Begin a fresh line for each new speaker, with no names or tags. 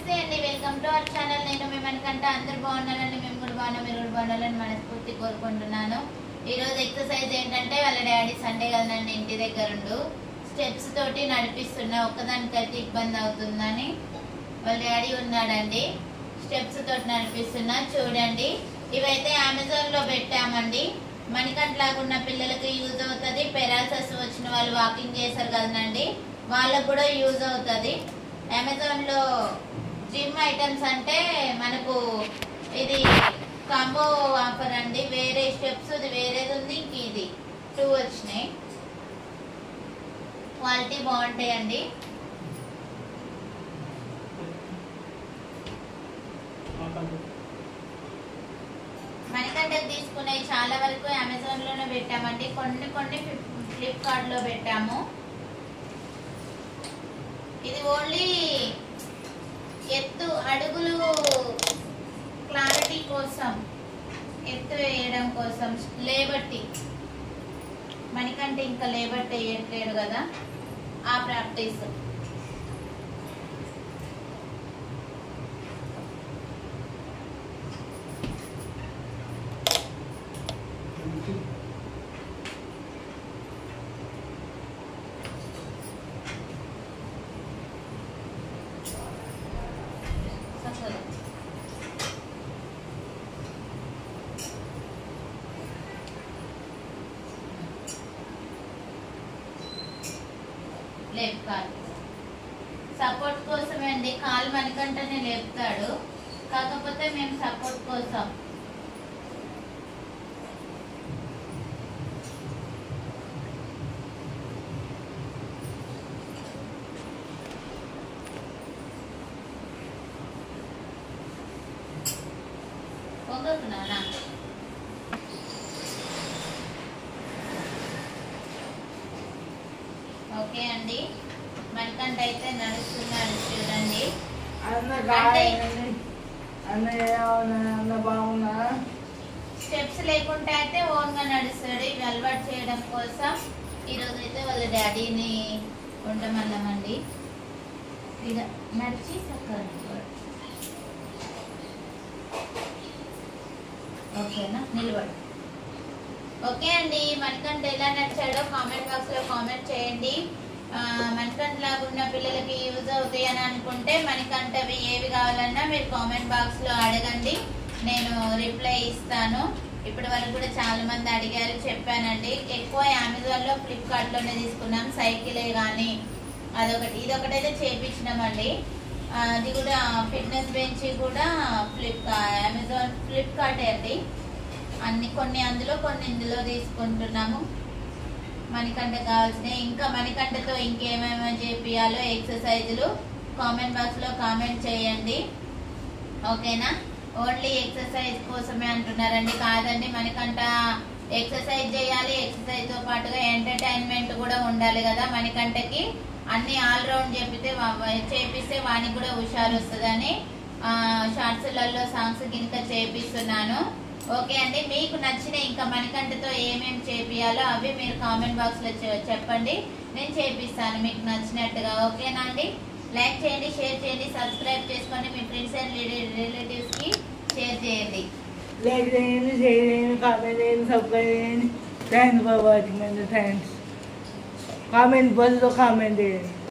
నమస్తే అండి, welcome to our channel. నేను మేమనుకంటే అందరు బాగున్నారండి, మేము కూడా బాగున్నాం, మీరు కూడా బాగుండాలని మనస్ఫూర్తి కోరుకుంటున్నాను. ఈరోజు ఎక్సర్సైజ్ ఏంటంటే వాళ్ళ డాడీ సండే కదండి ఇంటి దగ్గర ఉండు స్టెప్స్ తోటి నడిపిస్తున్నా, ఒక్కదానికైతే ఇబ్బంది అవుతుందని వాళ్ళ డాడీ ఉన్నాడండి. స్టెప్స్ తోటి నడిపిస్తున్నా చూడండి. ఇవైతే అమెజాన్ లో పెట్టామండి. మణికంట్లాగా ఉన్న పిల్లలకి యూజ్ అవుతుంది. పెరాలసిస్ వచ్చిన వాళ్ళు వాకింగ్ చేశారు కదండి, వాళ్ళకు కూడా యూజ్ అవుతుంది. అమెజాన్ లో జిమ్ ఐటమ్స్ అంటే మనకు ఇది కాంబో ఆఫర్ అండి. వేరే స్టెప్స్ వేరేది ఉంది, ఇంక ఇది 2 వచ్చినాయి. క్వాలిటీ బాగుంటాయండి. మణికంటకు తీసుకునే చాలా వరకు అమెజాన్ లోనే పెట్టామండి. కొన్ని ఫ్లిప్కార్ట్ లో పెట్టాము. ఇది ఓన్లీ ఎత్తు అడుగులు క్లారిటీ కోసం, ఎత్తు వేయడం కోసం, లేబట్టి మణికంట ఇంకా లేబట్టి వేయట్లేడు కదా, ఆ ప్రాక్టీస్. లేపుతాడు సపోర్ట్ కోసమే అండి. కాలు మణికంటనే లేపుతాడు, కాకపోతే మేము సపోర్ట్ కోసం. పొంగుతున్నానా? ఓకే అండి, మణికంట అయితే నడుస్తున్నాడు చూడండి. స్టెప్స్ లేకుంటే అయితే ఓన్ గా నడుస్తాడు. ఇవి అలవాటు చేయడం కోసం ఈరోజు అయితే వాళ్ళ డాడీని ఉండమన్నామండి. ఇక నడిచి చక్కగా ఓకేనా, నిలబడు. ఓకే అండి, మణికంట ఎలా నడిచాడో కామెంట్ బాక్స్ లో కామెంట్ చేయండి. మణికంట లాగా ఉన్న పిల్లలకి యూజ్ అవుతాయి అని అనుకుంటే మణికంటవి ఏవి కావాలన్నా మీరు కామెంట్ బాక్స్ లో అడగండి, నేను రిప్లై ఇస్తాను. ఇప్పటి వరకు కూడా చాలా మంది అడిగారు, చెప్పానండి. ఎక్కువ అమెజాన్ లో ఫ్లిప్కార్ట్ లోనే తీసుకున్నాం. సైకిలే కానీ అదొకటి ఇదొకటైతే చేపించినామండి. అది కూడా ఫిట్నెస్ బెంచ్ కూడా అమెజాన్ ఫ్లిప్కార్టే అండి. కొన్ని అందులో కొన్ని ఇందులో తీసుకుంటున్నాము. మణికంట కావాల్సినవి ఇంకా మణికంటతో ఇంకేమేమో చేపియాలో ఎక్సర్సైజులు కామెంట్ బాక్స్ లో కామెంట్ చేయండి. ఓకేనా, ఓన్లీ ఎక్సర్సైజ్ కోసమే అంటున్నారండి. కాదండి, మణికంట ఎక్సర్సైజ్ చేయాలి, ఎక్సర్సైజ్ తో పాటుగా ఎంటర్టైన్మెంట్ కూడా ఉండాలి కదా. మణికంటకి అన్ని ఆల్ రౌండ్ చేపిస్తే వానికి కూడా హుషారు వస్తుందని షార్ట్స్లలో సాంగ్స్ గినక చేపిస్తున్నాను. ఓకే అండి, మీకు నచ్చిన ఇంకా మణికంటతో ఏమేమి చేపియాలో అవి మీరు కామెంట్ బాక్స్ లో చెప్పండి, నేను చేపిస్తాను మీకు నచ్చినట్టుగా. ఓకేనా అండి, లైక్ చేయండి, షేర్ చేయండి, సబ్స్క్రైబ్ చేసుకోండి, మీ ఫ్రెండ్స్ అండ్ రిలేటివ్స్ కి షేర్ చేయండి.
లైక్ చేయండి, షేర్ చేయండి, కామెంట్ చేయండి, సబ్స్క్రైబ్ చేయండి. థ్యాంక్స్ ఫర్ వాచింగ్ అండి. థ్యాంక్స్. కామెంట్ బాక్స్లో కామెంట్ చేయండి.